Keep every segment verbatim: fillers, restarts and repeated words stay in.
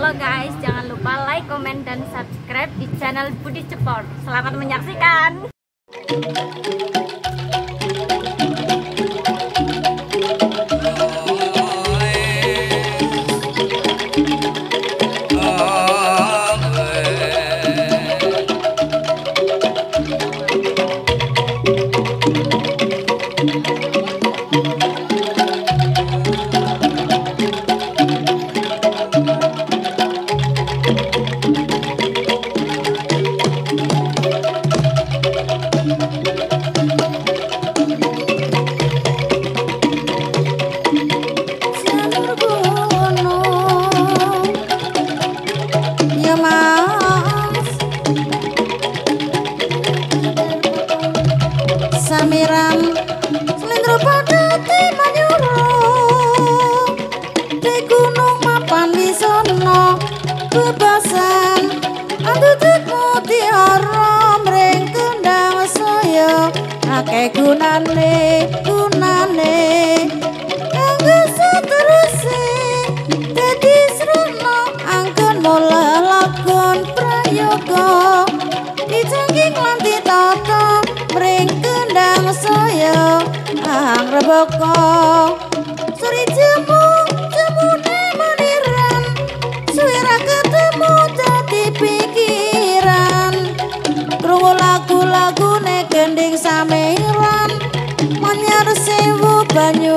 Halo guys, jangan lupa like, komen, dan subscribe di channel Budi Cepor. Selamat menyaksikan. Samiran slendro padati manyuro di gunung mapan wisono bebasan andutut mutiara mring kendang saya akeh gunane gunane kanggo seteruse dadi srana angken mula lakon prayoga dijangking lan ditata mring kendang saya ang reboko suri jemu jemune maniran suara ketemu dadi pikiran krungu lagu-lagune gending sameran manyar sewu banyu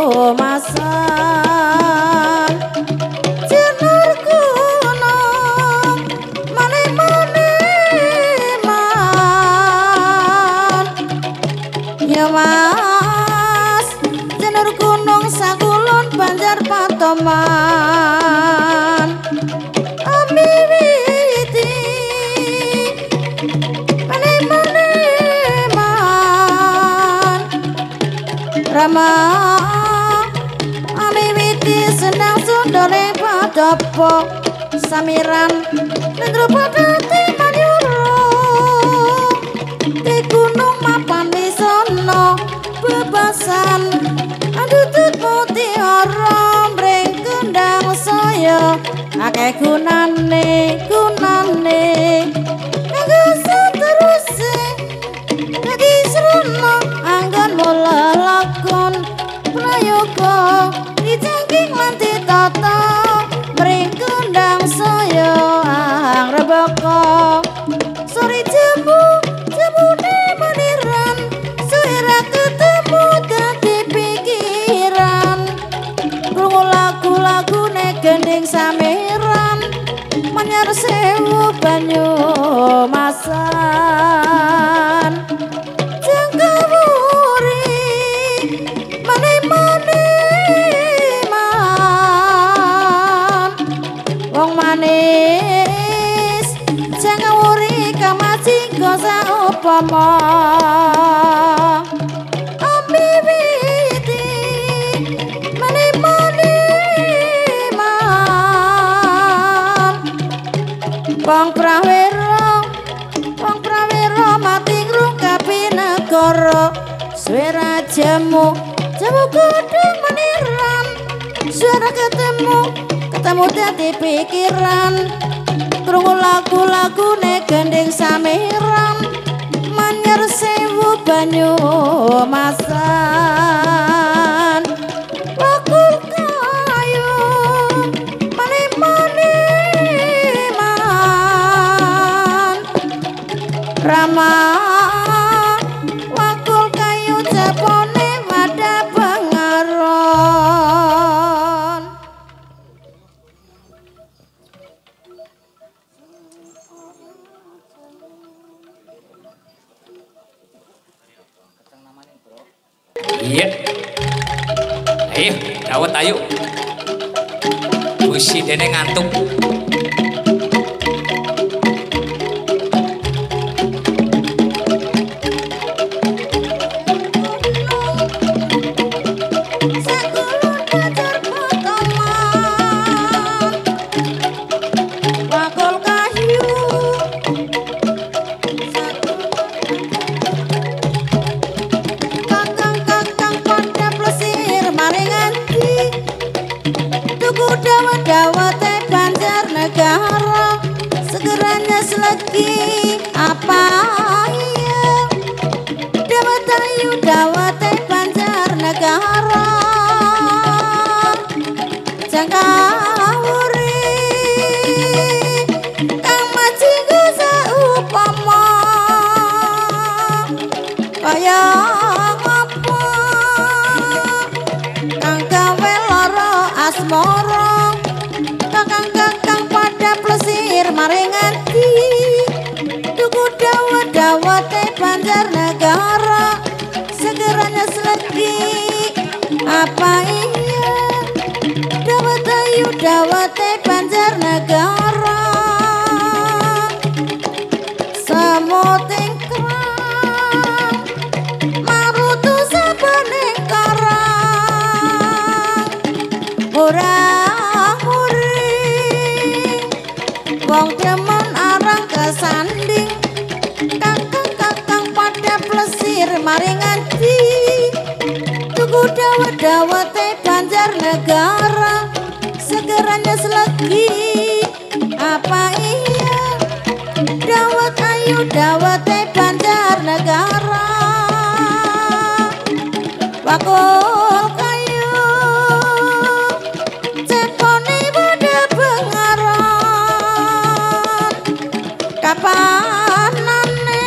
masan jenur gunung mane-mane man ya mas jenur gunung sakulun banjar patoman amiwiti mane-mane man rama amiwiti senang sundole padopo samiran lendro padati manyuro di gunung mapan wisono bebasan andutut mutiara mring kendang saya akeh gunane gunane kanggo seteruse dadi srana anggon mula lakon prayoga dijangking lan ditata mring kendang saya ang reboko sore jemu jemune maniran suara ketemu dadi pikiran krungu lagu-lagune gending sameran manyar sewu banyu masan jangkawuri mane-mane man wong manis jangkawuri kamacinggo saupama amiwiti mane-mane man wong prawira wong prawira mati ngrungkapi negara suara jemu jemu gedung meniran suara ketemu ketemu dadi pikiran krungu lagu-lagune gending sameran manyar sewu banyu masan bakul kayu mane-mane man rama wakul kayu japone wadah pengaron iya ayo dawet ayo busi dene ngantuk sakulun pacar potongan wakul kayu kakang-kakang pada plesir maringan di tuku dawet-dawet banjar selagi apa iya dawat ayu dawat Banjarnegara jangka wuri kang majingku saupama kaya ngapa kang gawe lara asmara kakang-kakang pada plesir maring ati tuku dawat-dawate Banjarnegara segeranya selagi apa iya dawat ayu dawate Banjarnegara samoting kerang marutu sabening karang murah-muring wong demen arang kesanding kakang-kakang pada plesir maring ati tuku dawat-dawate Banjarnegara segeranya selagi apa iya dawat ayu dawate Banjarnegara bakul kayu cepone pada bengaran kapanane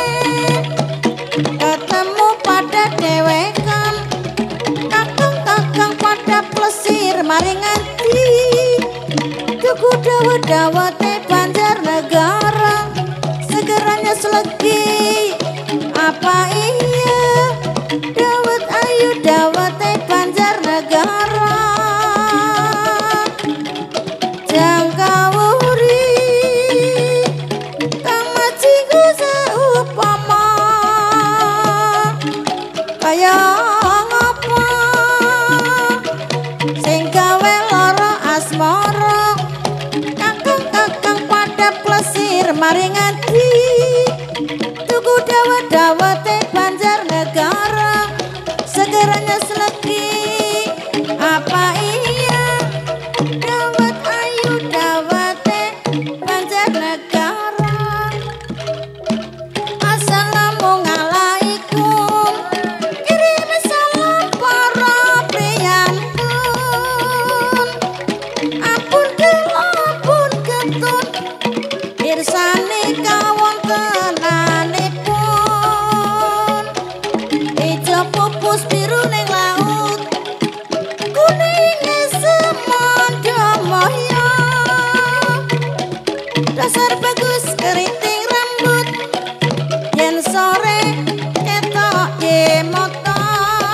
ketemu pada dewekan kakang-kakang pada plesir maring ati tuku dawat-dawate Banjarnegara segeranya selagi apa iya dawat ayu dawate Banjarnegara jangka wuri kang majingku saupama kaya ngapa sing gawe lara asmara kakang-kakang pada plesir maring ati tuku dawat-dawate Banjarnegara segeranya selagi apa iya dawat ayu dawate Banjarnegara. Assalamualaikum kirim salam para priyantun ampun kelapun ketun pirsani kawontenanipun ijo pupus biru ning laut kuninge semondho moyo dasar bagus keriting rambut yen sore ketok yemoto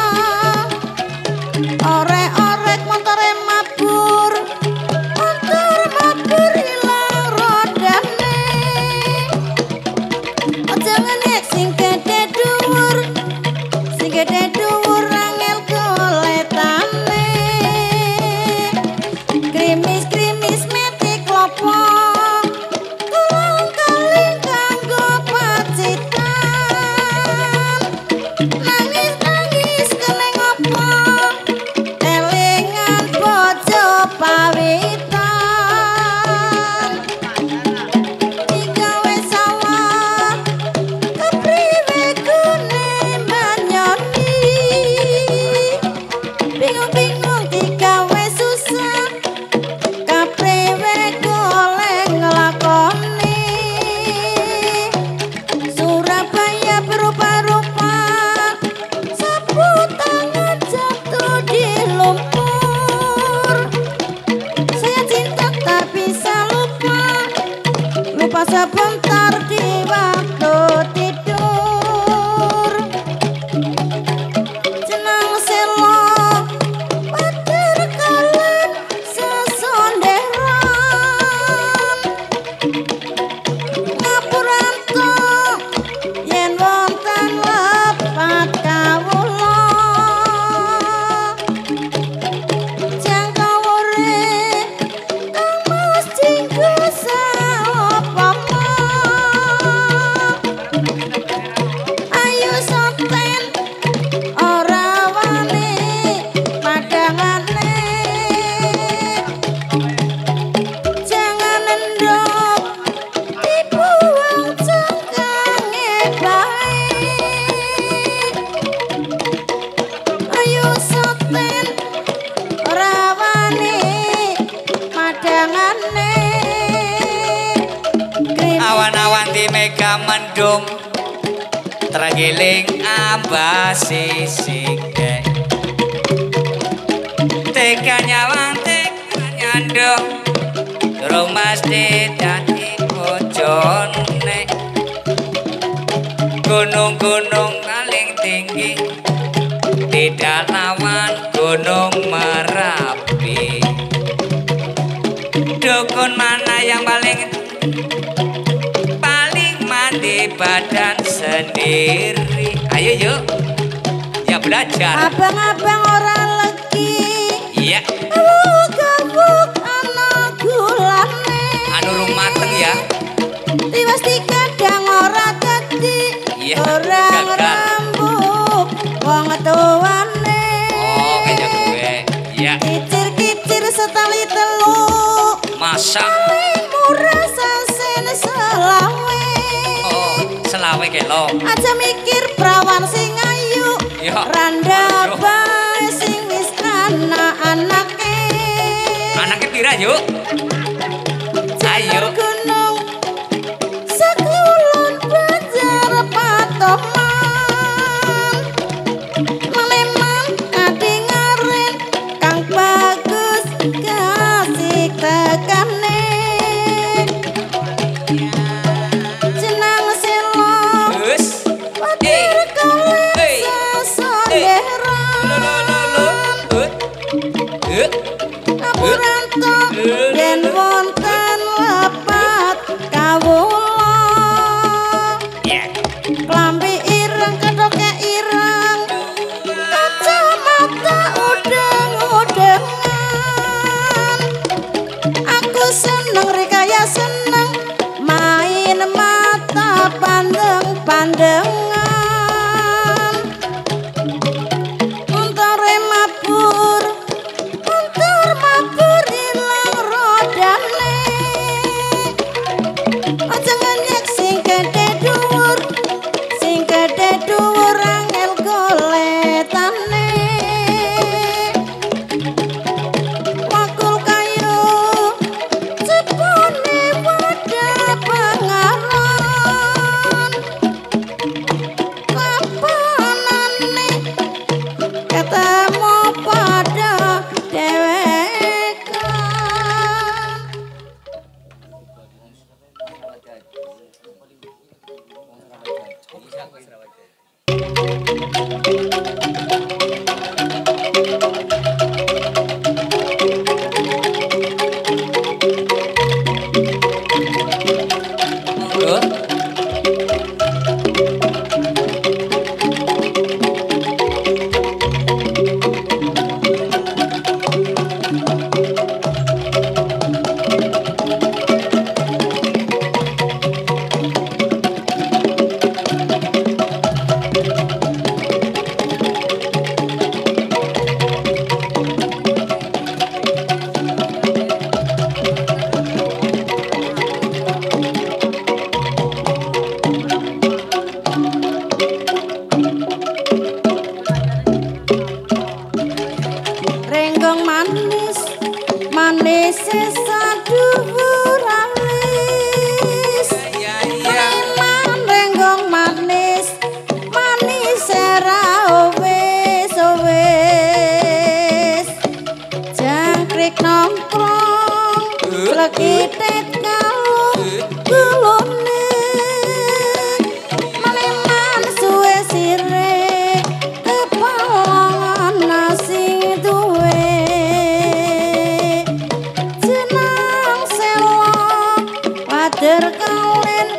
orek-orek motore mabur motor mabur ilang rodane aja ngenek sing gede dhuwur sing gede dhuwur angel goletane krimis-krimis metik klopo Awan-awan di mega mendung tergiling ambasi sike teka nyawang teka nyandung rumah di dadi bojone gunung-gunung paling tinggi di dalaman gunung Merapi dukun mana yang paling paling mandi badan sendiri ayo yuk ya belajar abang-abang orang legi iya gabuk anak gulane anu rumah teng ya tiwas dikadang ora dadi iya orang gagal rambut wong tuane oh kayak gue iya kicir-kicir setali telu masak murah sasen selawe oh selawe kelo aja mikir prawan sing ayu iya randa bae sing wis anak-anake anaknya pira yuk ayo gunung sakulon banjar patoman maleman kadingaren kang bagus kasih tekane jenang selo terus wadir kale sasonderan Apuranto den wonten lepat kawula klambi ireng kethoke ireng kacamata udeng-udengan aku seneng rikaya seneng main mata pandeng-pandengan untare mabur untar mabur ilang rodane aja ngenyek sing gede dhuwur sing gede dhuwur angel goletane wakul kayu cepone wadah pangaron kapanane ketemu pada dewekan monggo renggong manis manis saduwur alis ya ya Preman renggong manis manis era wis wis jangkrik nongkrong lekitet kalung gulune Preman suwe sire kepolongan nasi duwe jenang selo wader kalen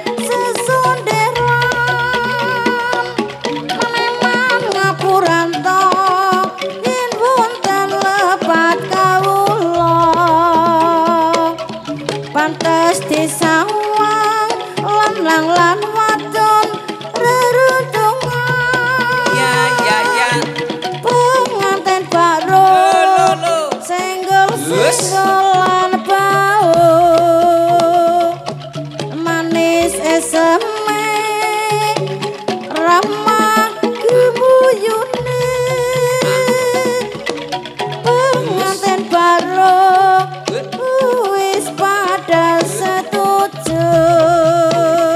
sesonderan Meneman ngapuranto yen wonten lepat kawula pantes disawang lanang lan wadon reruntungan ya ya ya penganten baro lo lo senggol Wes. senggolan bau manis eseme ramah gemuyune penganten baro wis pada setuju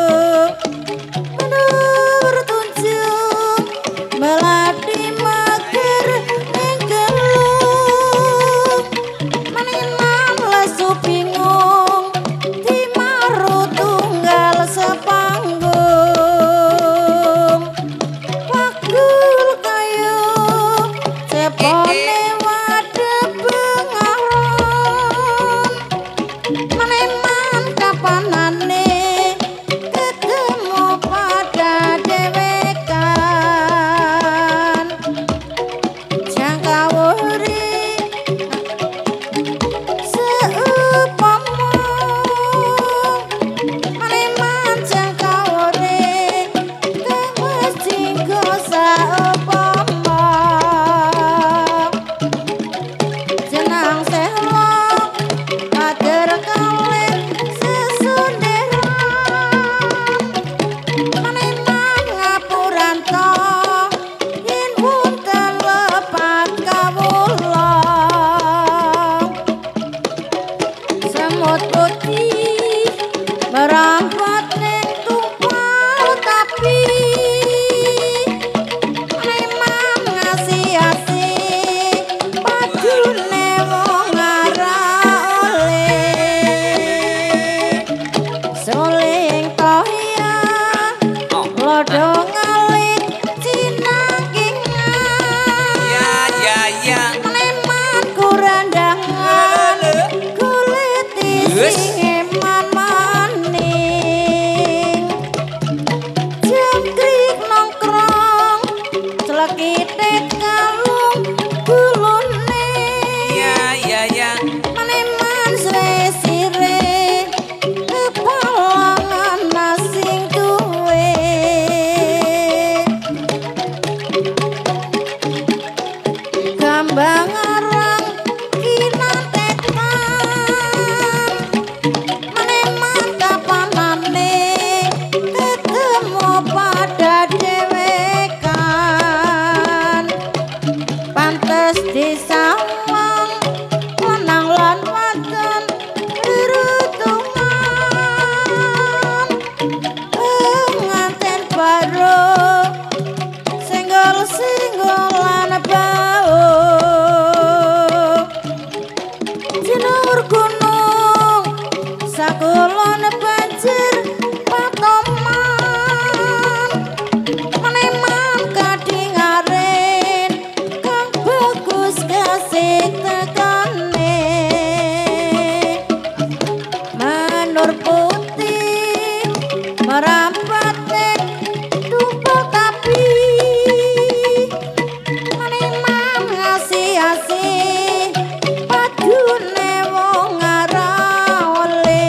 Janur putih merapat ning tumpul tapi meneman ngasih-asih padune wong ngarawale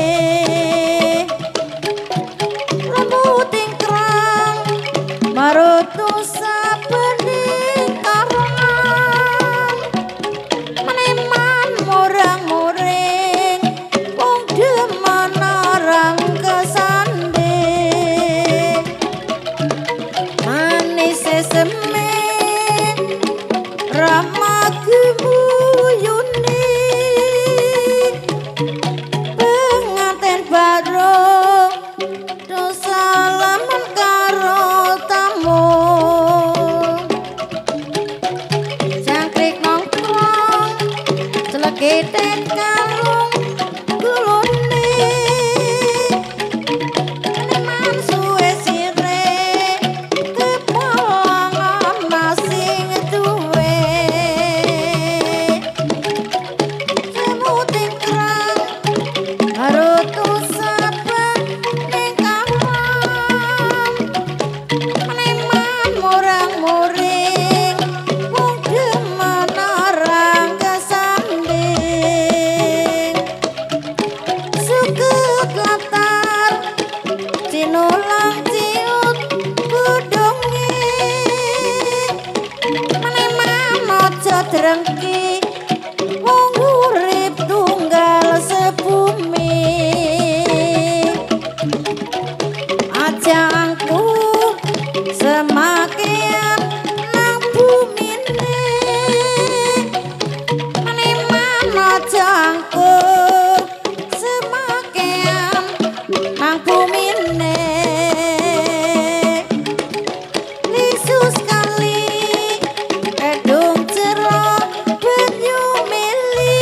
lembuting krang marutu sabening karang meneman murang-muring wong demen orang kesanding manis semen rama gemuyuni penganten baru dosa lamun karo tamu jangkrik nongkrong celeketen kalung gulune meneman suwe sire kepolangan masing duwe semuting krang harutu saben ning kamar meneman murang-muring wong demen orang kesanding sukut latar cinulang ciut kudunge meneman aja drengki wong urip tunggal sebumi aja angkuh semakian nang bumine meneman aja angkuh semakian nang bumine lisus kali edung jero banyu mili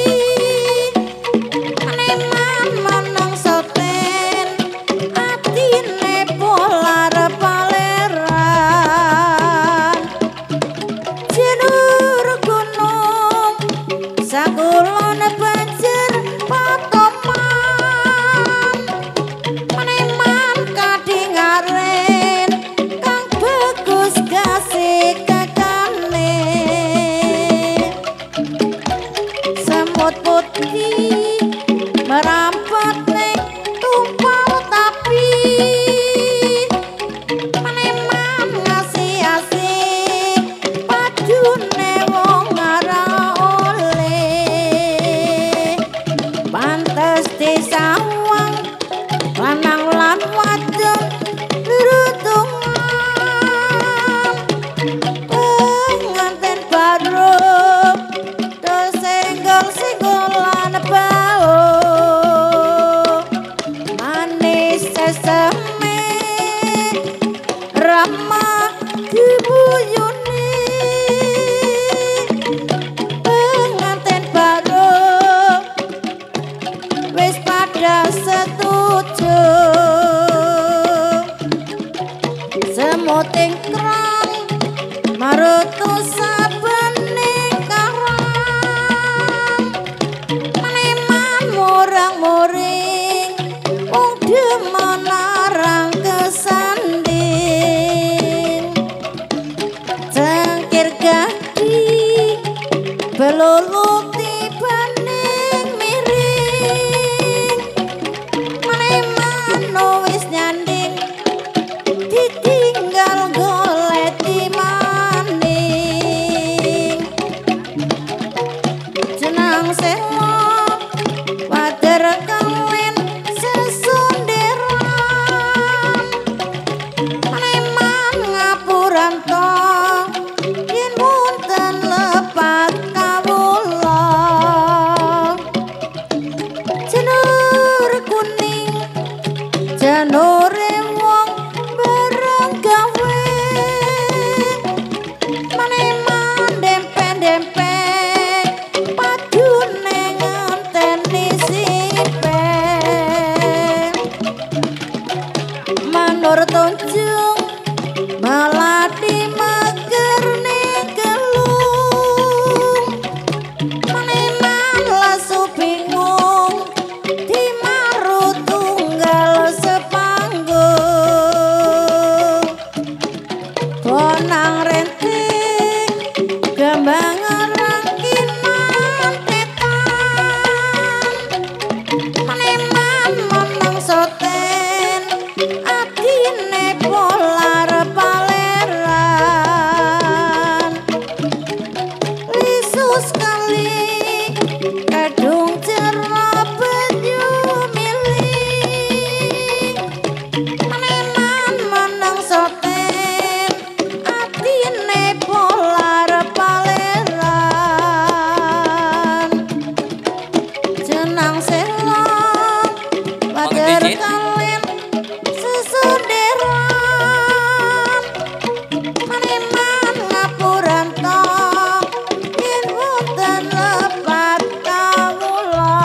meneman meneng soten atine polar paleran jenur gunung sakulon banjir patoman meneman kadingaren kang bagus gasih kakane semut putih merapat ning tumpal tapi meneman ngasih-asih padune wong ngarawale pantes disawang lanang lan wadon rutungan penganten baru dosenggol-senggolan bau manis sesame rama dibuyuni penganten baru wis pada setuju semuting krang marutu sabening karang meneman murang-muring wong demen arang kesanding cangkir gadi beluluti baning miring meneman wis nyanding ditinggal goleti maning jenang sewa wader kalen sesunderan meneman ngapuran tong yen wonten lepat kawula jenur kuning janure wong bareng gawe meneman dempet-dempet padune ngenteni sipen manur tunjung melati mager ning gelung meneman lesu bingung di soten adine polar paleran lisus kali kadung cerna banyu milih meneman meneng soten adine polar paleran jenang selong wajar kalian sesuderan meneman ngapuran tong yen wonten lepat kawula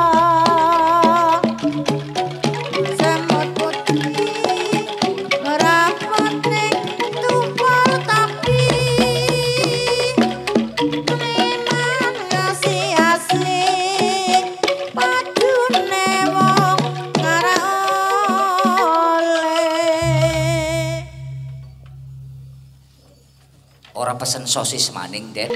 semut putih merapat ning tumpul tapi meneman ngasih asih padune wong ngara oleh Ora pesen sosis maning, Den.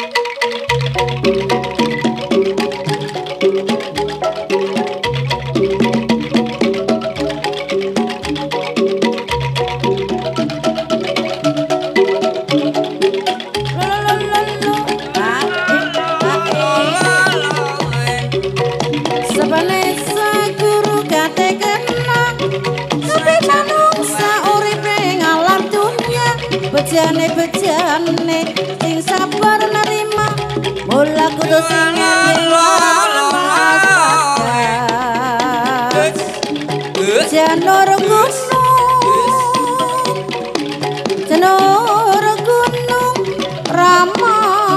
Sabanesa guru kate kenang tapi manungsa uripe ngalam dunya bejane-bejane sing sabar nerima mula kudu sing janur gunung janur gunung rama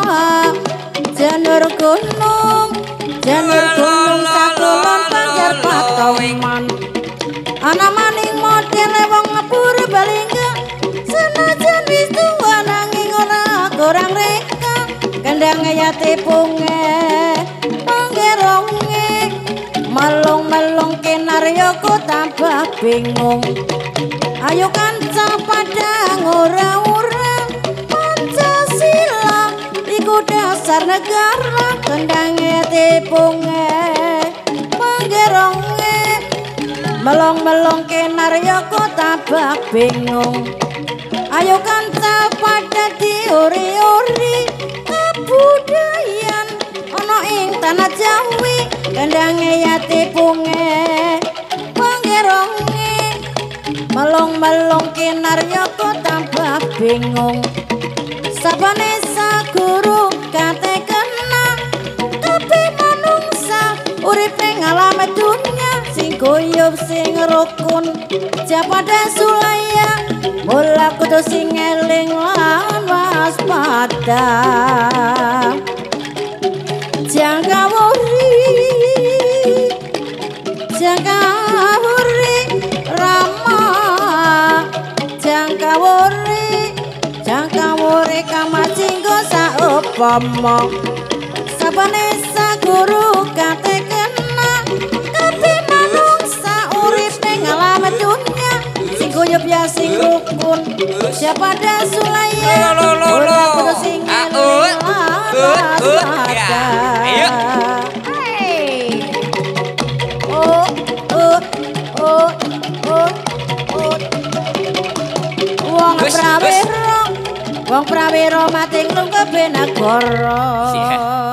janur gunung janur gunung sakulon panjar patoman ana maning model wong ngepur balingga senajan wis tuwa nanging ora kurang reka kendang yate punge pangeronge melong-melong kenaryo ku tambah bingung ayo kanca padang ora-ora Pancasila iku dasar negara kendang yate punge pangeronge melong-melong kenaryo ku tambah bingung ayo kanca pada diori-ori kabudayan ana ing tanah Jawi kendange yati punge pangeronge melong-melong kinarya kok tambah bingung sabanesa guru kate kena tapi manungsa uripe ngalame dunya sing guyub sing rukun japada sulaya mula kudu sing eling lan waspada jangka wuri jangka wuri rama jangka wuri jangka wuri kamacinggo saupama sabanesa guru kate kena tapi manungsa uripe ngalame dunya sing guyub ya sing rukun siapa dah sulaya mula kudu sing eling waspada Ayo. oh oh oh oh oh wong Wes, prawira wong prawira mati nglung kebenagara Siap.